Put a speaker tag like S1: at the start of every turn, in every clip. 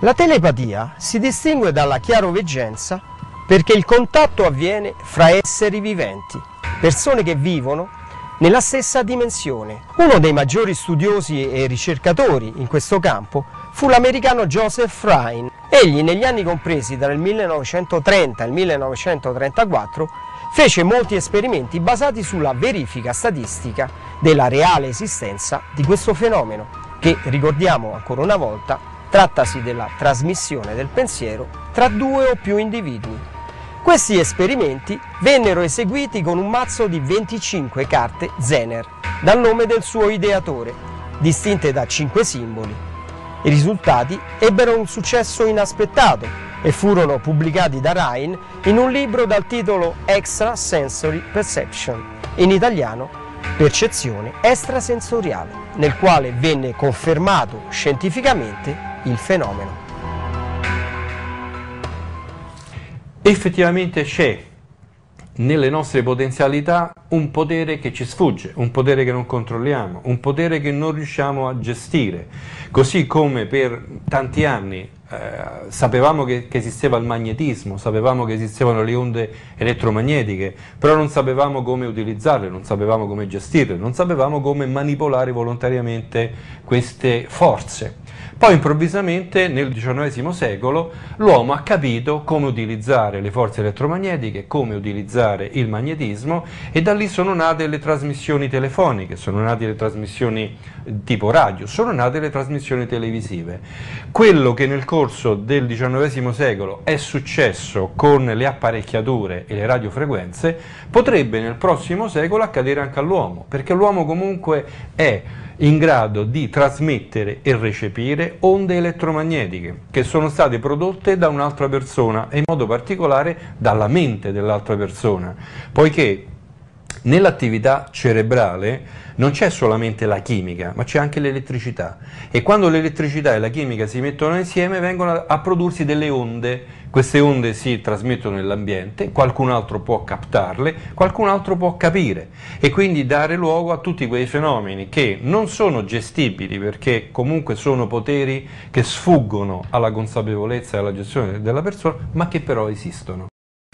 S1: La telepatia si distingue dalla chiaroveggenza perché il contatto avviene fra esseri viventi, persone che vivono nella stessa dimensione. Uno dei maggiori studiosi e ricercatori in questo campo fu l'americano Joseph Rhine. Egli, negli anni compresi tra il 1930 e il 1934, fece molti esperimenti basati sulla verifica statistica della reale esistenza di questo fenomeno, che, ricordiamo ancora una volta, trattasi della trasmissione del pensiero tra due o più individui. Questi esperimenti vennero eseguiti con un mazzo di 25 carte Zener, dal nome del suo ideatore, distinte da 5 simboli. I risultati ebbero un successo inaspettato e furono pubblicati da Rhine in un libro dal titolo Extrasensory Perception, in italiano Percezione extrasensoriale, nel quale venne confermato scientificamente il fenomeno.
S2: Effettivamente c'è nelle nostre potenzialità un potere che ci sfugge, un potere che non controlliamo, un potere che non riusciamo a gestire, così come per tanti anni sapevamo che esisteva il magnetismo, sapevamo che esistevano le onde elettromagnetiche, però non sapevamo come utilizzarle, non sapevamo come gestirle, non sapevamo come manipolare volontariamente queste forze. Poi improvvisamente nel XIX secolo l'uomo ha capito come utilizzare le forze elettromagnetiche, come utilizzare il magnetismo, e da lì sono nate le trasmissioni telefoniche, sono nate le trasmissioni tipo radio, sono nate le trasmissioni televisive. Quello che nel corso del XIX secolo è successo con le apparecchiature e le radiofrequenze potrebbe nel prossimo secolo accadere anche all'uomo, perché l'uomo comunque è in grado di trasmettere e recepire onde elettromagnetiche che sono state prodotte da un'altra persona e in modo particolare dalla mente dell'altra persona, poiché nell'attività cerebrale non c'è solamente la chimica, ma c'è anche l'elettricità, e quando l'elettricità e la chimica si mettono insieme vengono a prodursi delle onde. Queste onde si trasmettono nell'ambiente, qualcun altro può captarle, qualcun altro può capire, e quindi dare luogo a tutti quei fenomeni che non sono gestibili, perché comunque sono poteri che sfuggono alla consapevolezza e alla gestione della persona, ma che però esistono.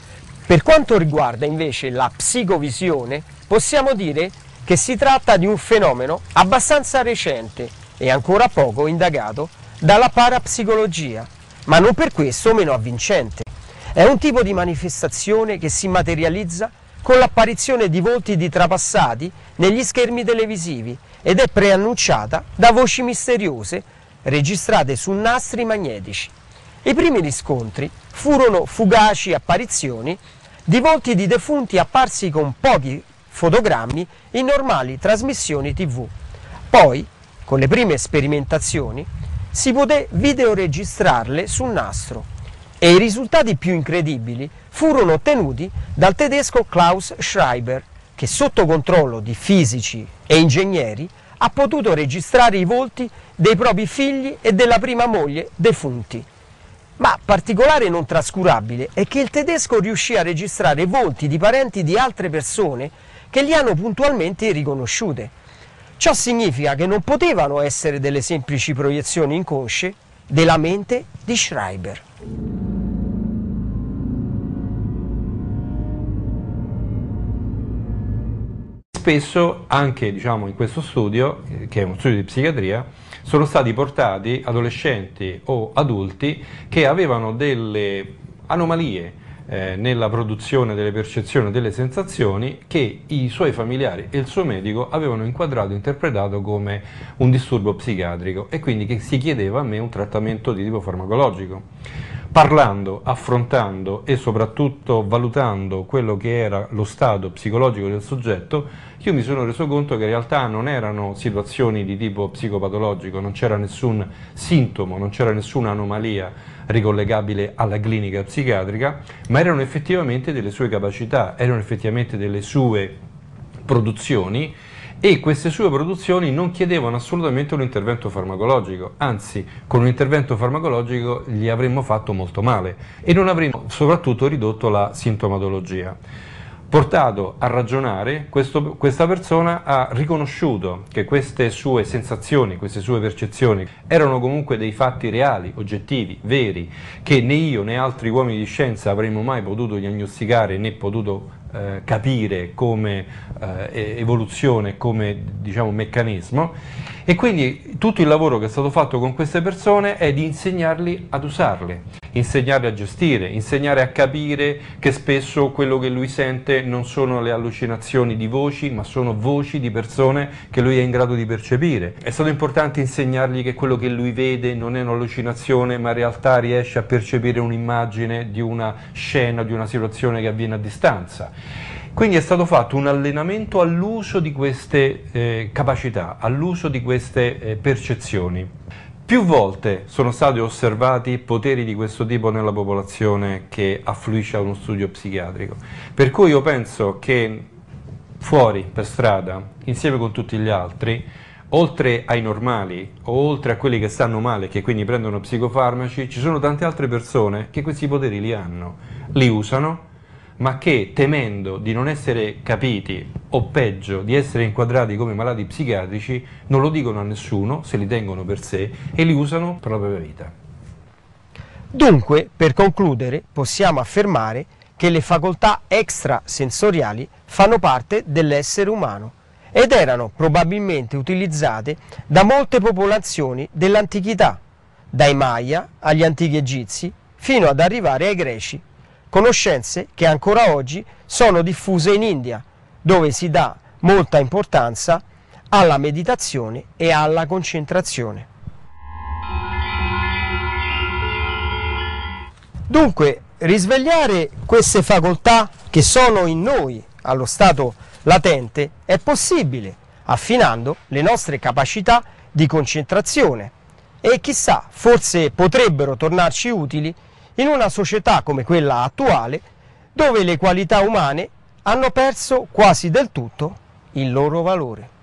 S1: Per quanto riguarda invece la psicovisione, possiamo dire che si tratta di un fenomeno abbastanza recente e ancora poco indagato dalla parapsicologia, ma non per questo meno avvincente. È un tipo di manifestazione che si materializza con l'apparizione di volti di trapassati negli schermi televisivi ed è preannunciata da voci misteriose registrate su nastri magnetici. I primi riscontri furono fugaci apparizioni di volti di defunti apparsi con pochi fotogrammi in normali trasmissioni TV. Poi, con le prime sperimentazioni, si poté videoregistrarle su nastro, e i risultati più incredibili furono ottenuti dal tedesco Klaus Schreiber, che sotto controllo di fisici e ingegneri ha potuto registrare i volti dei propri figli e della prima moglie defunti. Ma particolare non trascurabile è che il tedesco riuscì a registrare volti di parenti di altre persone che li hanno puntualmente riconosciute. Ciò significa che non potevano essere delle semplici proiezioni inconsce della mente di Schreiber.
S2: Spesso anche in questo studio, che è uno studio di psichiatria, sono stati portati adolescenti o adulti che avevano delle anomalie nella produzione delle percezioni e delle sensazioni che i suoi familiari e il suo medico avevano inquadrato e interpretato come un disturbo psichiatrico, e quindi che si chiedeva a me un trattamento di tipo farmacologico. Parlando, affrontando e soprattutto valutando quello che era lo stato psicologico del soggetto, io mi sono reso conto che in realtà non erano situazioni di tipo psicopatologico, non c'era nessun sintomo, non c'era nessuna anomalia ricollegabile alla clinica psichiatrica, ma erano effettivamente delle sue capacità, erano effettivamente delle sue produzioni, e queste sue produzioni non chiedevano assolutamente un intervento farmacologico, anzi con un intervento farmacologico gli avremmo fatto molto male e non avremmo soprattutto ridotto la sintomatologia. portato a ragionare, questa persona ha riconosciuto che queste sue sensazioni, queste sue percezioni erano comunque dei fatti reali, oggettivi, veri, che né io né altri uomini di scienza avremmo mai potuto diagnosticare né potuto capire come evoluzione, come diciamo meccanismo, e quindi tutto il lavoro che è stato fatto con queste persone è di insegnarli ad usarle, insegnarli a gestire, insegnare a capire che spesso quello che lui sente non sono le allucinazioni di voci, ma sono voci di persone che lui è in grado di percepire. È stato importante insegnargli che quello che lui vede non è un'allucinazione, ma in realtà riesce a percepire un'immagine di una scena, di una situazione che avviene a distanza. Quindi è stato fatto un allenamento all'uso di queste capacità, all'uso di queste percezioni. Più volte sono stati osservati poteri di questo tipo nella popolazione che affluisce a uno studio psichiatrico, per cui io penso che fuori, per strada, insieme con tutti gli altri, oltre ai normali o oltre a quelli che stanno male, che quindi prendono psicofarmaci, ci sono tante altre persone che questi poteri li hanno, li usano, ma che temendo di non essere capiti o peggio di essere inquadrati come malati psichiatrici non lo dicono a nessuno, se li tengono per sé e li usano per la propria vita.
S1: Dunque, per concludere, possiamo affermare che le facoltà extrasensoriali fanno parte dell'essere umano ed erano probabilmente utilizzate da molte popolazioni dell'antichità, dai Maya agli antichi egizi fino ad arrivare ai greci. Conoscenze che ancora oggi sono diffuse in India, dove si dà molta importanza alla meditazione e alla concentrazione. Dunque, risvegliare queste facoltà che sono in noi allo stato latente è possibile, affinando le nostre capacità di concentrazione e chissà, forse potrebbero tornarci utili in una società come quella attuale, dove le qualità umane hanno perso quasi del tutto il loro valore.